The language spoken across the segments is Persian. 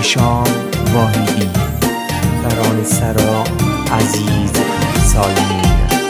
هیشام واحدی، ترانه سرا عزیز سالمی.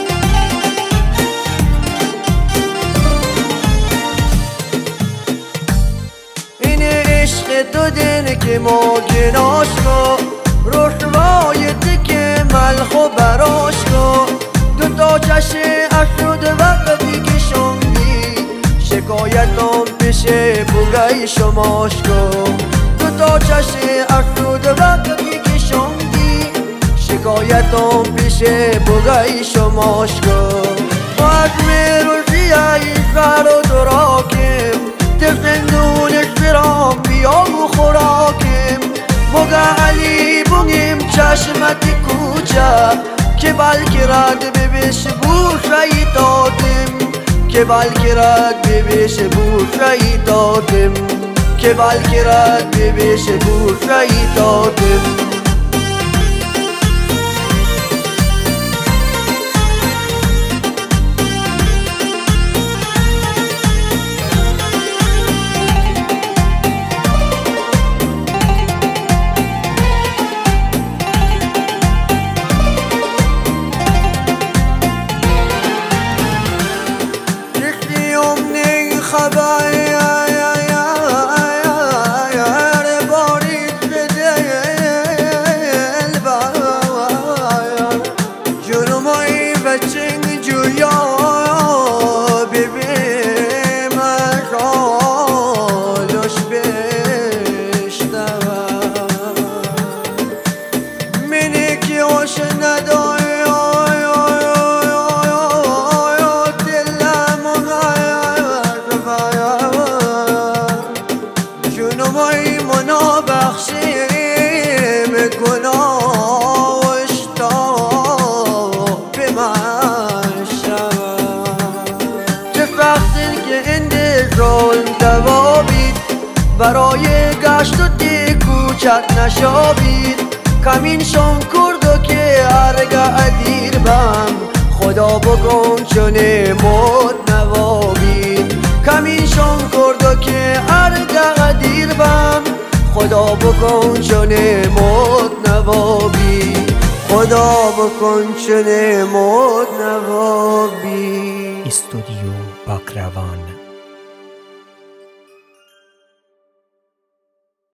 این عشق تو دن که ما گناش رو رشوایت که ملخ و براش رو دو تا چشم اشد وقتی که شنگی شکایتم پیش بگای شماش کن. دو تا چشم اشد وقتی که شنگی شکایتم پیش بگای شماش کن. و از میروشی ای سر و دراکم تفندونش برام بیا و خوراکم مگه علی بونیم چشمت کوچه که بلکه رد ببیش بوشایی دادم که بلکه رد ببیش بوشایی دادم که بلکه رد ببیش بوشایی دادم. برای گشت و دی کوچک نشابید کمین شون کردو که ارگه ادیر بم خدا بکن چونه مد نوابید کمین شون کردو که ارگه ادیر بم خدا بکن چونه مد نوابید خدا بکن چونه مد نوابید. استودیو باکروان.